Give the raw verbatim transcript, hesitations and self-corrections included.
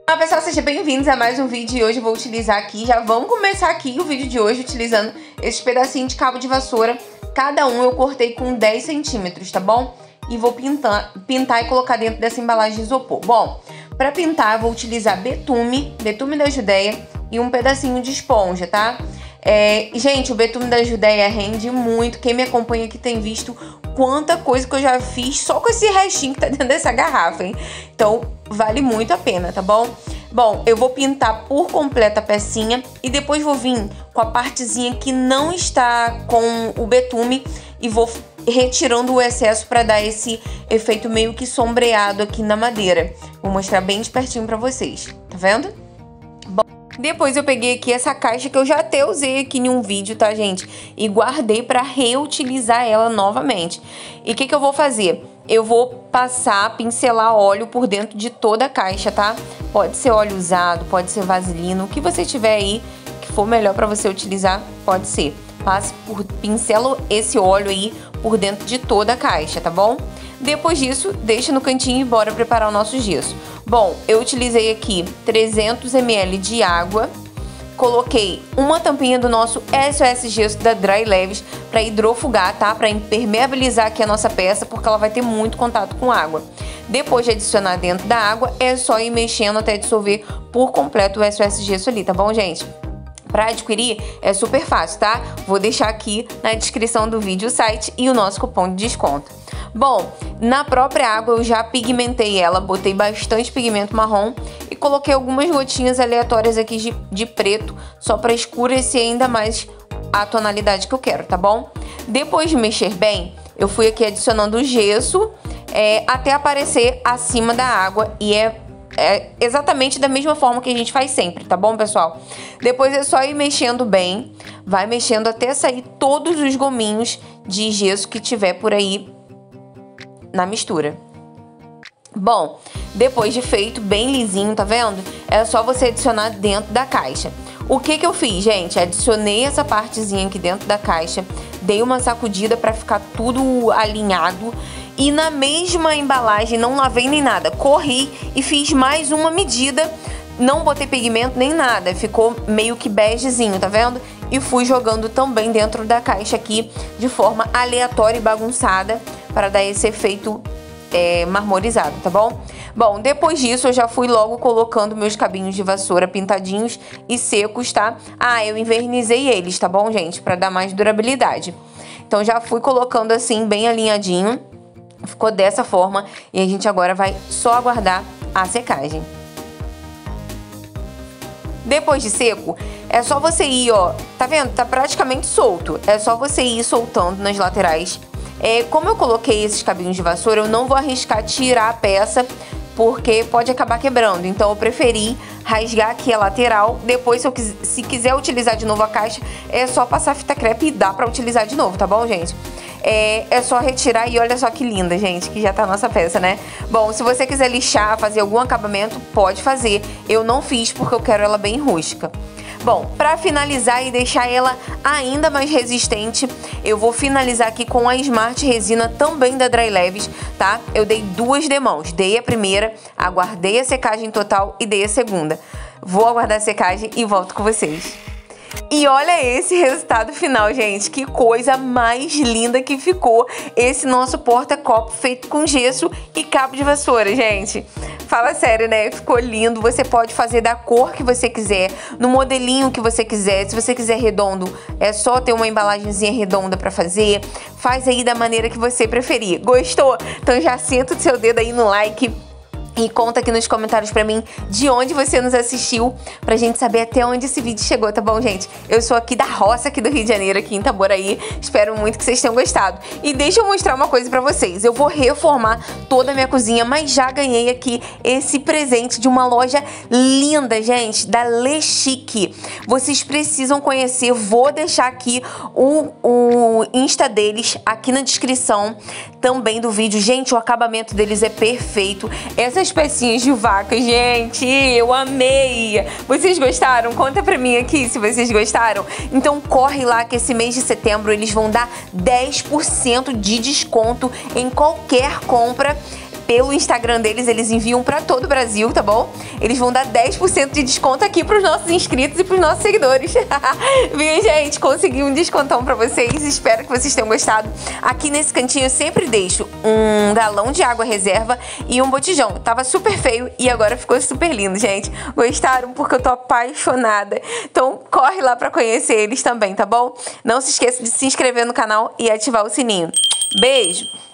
Olá pessoal, sejam bem-vindos a mais um vídeo e hoje eu vou utilizar aqui, já vamos começar aqui o vídeo de hoje utilizando esses pedacinhos de cabo de vassoura. Cada um eu cortei com dez centímetros, tá bom? E vou pintar, pintar e colocar dentro dessa embalagem de isopor. Bom, para pintar eu vou utilizar betume, betume da Judéia e um pedacinho de esponja, tá? É, gente, o betume da Judéia rende muito. Quem me acompanha aqui tem visto quanta coisa que eu já fiz só com esse restinho que tá dentro dessa garrafa, hein? Então, vale muito a pena, tá bom? Bom, eu vou pintar por completo a pecinha e depois vou vir com a partezinha que não está com o betume e vou retirando o excesso para dar esse efeito meio que sombreado aqui na madeira. Vou mostrar bem de pertinho pra vocês, tá vendo? Bom, depois eu peguei aqui essa caixa que eu já até usei aqui em um vídeo, tá, gente? E guardei para reutilizar ela novamente. E o que que eu vou fazer? Eu vou passar, pincelar óleo por dentro de toda a caixa, tá? Pode ser óleo usado, pode ser vaselina, o que você tiver aí que for melhor para você utilizar, pode ser. Passe por, pincelo esse óleo aí por dentro de toda a caixa, tá bom? Depois disso, deixa no cantinho e bora preparar o nosso gesso. Bom, eu utilizei aqui trezentos mililitros de água. Coloquei uma tampinha do nosso S O S Gesso da Dry Leves para hidrofugar, tá? Para impermeabilizar aqui a nossa peça, porque ela vai ter muito contato com água. Depois de adicionar dentro da água, é só ir mexendo até dissolver por completo o S O S Gesso ali, tá bom, gente? Para adquirir é super fácil, tá? Vou deixar aqui na descrição do vídeo o site e o nosso cupom de desconto. Bom, na própria água eu já pigmentei ela, botei bastante pigmento marrom e coloquei algumas gotinhas aleatórias aqui de, de preto, só para escurecer ainda mais a tonalidade que eu quero, tá bom? Depois de mexer bem, eu fui aqui adicionando o gesso é, até aparecer acima da água e é É exatamente da mesma forma que a gente faz sempre, tá bom, pessoal? Depois é só ir mexendo bem, vai mexendo até sair todos os gominhos de gesso que tiver por aí na mistura. Bom, depois de feito, bem lisinho, tá vendo? É só você adicionar dentro da caixa. O que que eu fiz, gente? Adicionei essa partezinha aqui dentro da caixa, dei uma sacudida pra ficar tudo alinhado. E na mesma embalagem, não lavei nem nada, corri e fiz mais uma medida, não botei pigmento nem nada, ficou meio que begezinho, tá vendo? E fui jogando também dentro da caixa aqui, de forma aleatória e bagunçada, para dar esse efeito é, marmorizado, tá bom? Bom, depois disso eu já fui logo colocando meus cabinhos de vassoura pintadinhos e secos, tá? Ah, eu invernizei eles, tá bom, gente? Para dar mais durabilidade. Então já fui colocando assim, bem alinhadinho. Ficou dessa forma e a gente agora vai só aguardar a secagem. Depois de seco, é só você ir, ó, tá vendo? Tá praticamente solto. É só você ir soltando nas laterais. É, como eu coloquei esses cabinhos de vassoura, eu não vou arriscar tirar a peça, porque pode acabar quebrando. Então eu preferi rasgar aqui a lateral. Depois, se eu quis, se quiser utilizar de novo a caixa, é só passar fita crepe e dá pra utilizar de novo, tá bom, gente? É, é só retirar e olha só que linda, gente, que já tá a nossa peça, né? Bom, se você quiser lixar, fazer algum acabamento, pode fazer. Eu não fiz porque eu quero ela bem rústica. Bom, pra finalizar e deixar ela ainda mais resistente, eu vou finalizar aqui com a Smart Resina, também da Dry Leves, tá? Eu dei duas demãos, dei a primeira, aguardei a secagem total e dei a segunda. Vou aguardar a secagem e volto com vocês. E olha esse resultado final, gente. Que coisa mais linda que ficou esse nosso porta-copo feito com gesso e cabo de vassoura, gente. Fala sério, né? Ficou lindo. Você pode fazer da cor que você quiser, no modelinho que você quiser. Se você quiser redondo, é só ter uma embalagenzinha redonda pra fazer. Faz aí da maneira que você preferir. Gostou? Então já senta o seu dedo aí no like. E conta aqui nos comentários pra mim de onde você nos assistiu, pra gente saber até onde esse vídeo chegou, tá bom, gente? Eu sou aqui da roça, aqui do Rio de Janeiro, aqui em Itaboraí. Espero muito que vocês tenham gostado. E deixa eu mostrar uma coisa pra vocês. Eu vou reformar toda a minha cozinha, mas já ganhei aqui esse presente de uma loja linda, gente, da Le Chic. Vocês precisam conhecer. Vou deixar aqui o, o Insta deles aqui na descrição também do vídeo. Gente, o acabamento deles é perfeito. Essas pecinhas de vaca, gente, eu amei! Vocês gostaram? Conta pra mim aqui se vocês gostaram. Então corre lá que esse mês de setembro eles vão dar dez por cento de desconto em qualquer compra pelo Instagram deles, eles enviam pra todo o Brasil, tá bom? Eles vão dar dez por cento de desconto aqui pros nossos inscritos e pros nossos seguidores. Viu, gente? Consegui um descontão pra vocês. Espero que vocês tenham gostado. Aqui nesse cantinho eu sempre deixo um galão de água reserva e um botijão. Tava super feio e agora ficou super lindo, gente. Gostaram? Porque eu tô apaixonada. Então corre lá pra conhecer eles também, tá bom? Não se esqueça de se inscrever no canal e ativar o sininho. Beijo!